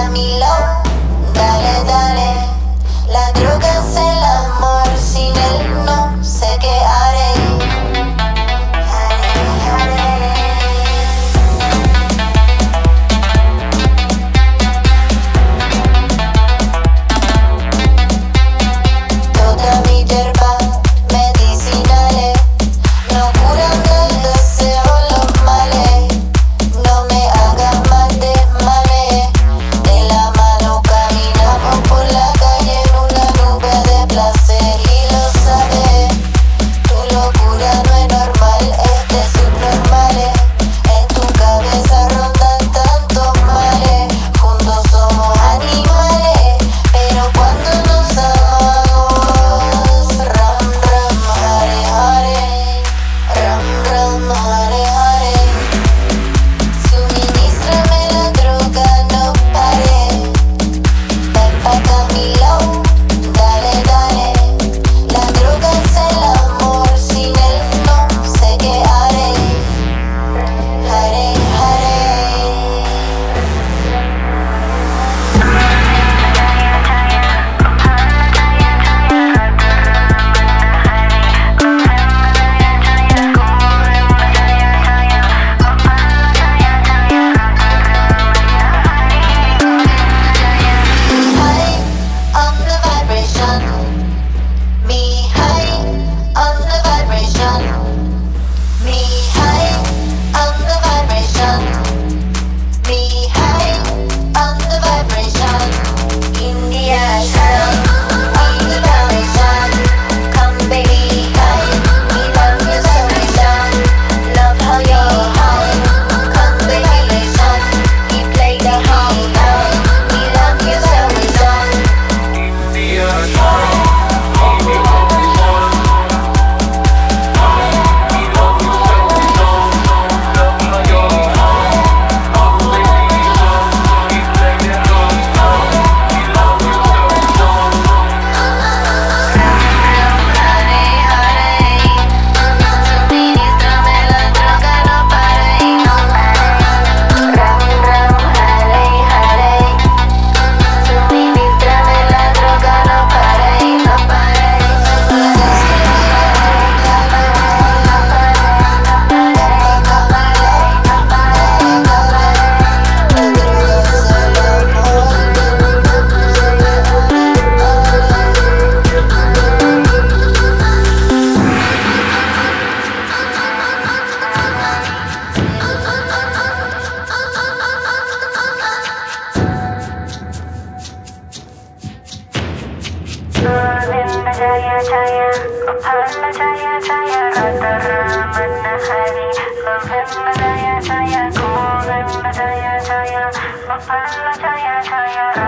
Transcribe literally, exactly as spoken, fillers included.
a mi lado, dale, dale. La droga es el amor, sin él no sé qué haré. Haré, haré. Toda mi hierba medicinales no curan del deseo los males. No me hagas más de males. De la mano caminamos por la calle en una nube de placer y lo sabes. Tu locura no es normal, es de subnormales. En tu cabeza rondan tantos males. Juntos somos animales, pero cuando nos amamos, ram ram hare hare, ram ram hare hare. Suministrame la droga, no pare. Ven pa' acá a mi lado, dale, dale. La droga es el amor, sin él no sé qué haré. Haré, haré. High on the vibration, me high on the vibration, me high on the vibration, me high on the vibration. India sound on the vibration. Come baby high, we love you so we down. Love how you're high. Come baby listen, we play the whole night. We love you so we down. India sound, we love you so. We love you so we don't. Love how you're high. Come baby listen, we play the whole night. We love you so we don't. Hare hare, suministrame la droga, no pare, no pare. Ram ram hare hare, suministrame la droga, no pare, no pare. Govinda Jaya Jaya, Gopala Jaya Jaya, Radha Ramana Hari. Govinda Jaya Jaya, Govinda Jaya Jaya, Gopala Jaya Jaya.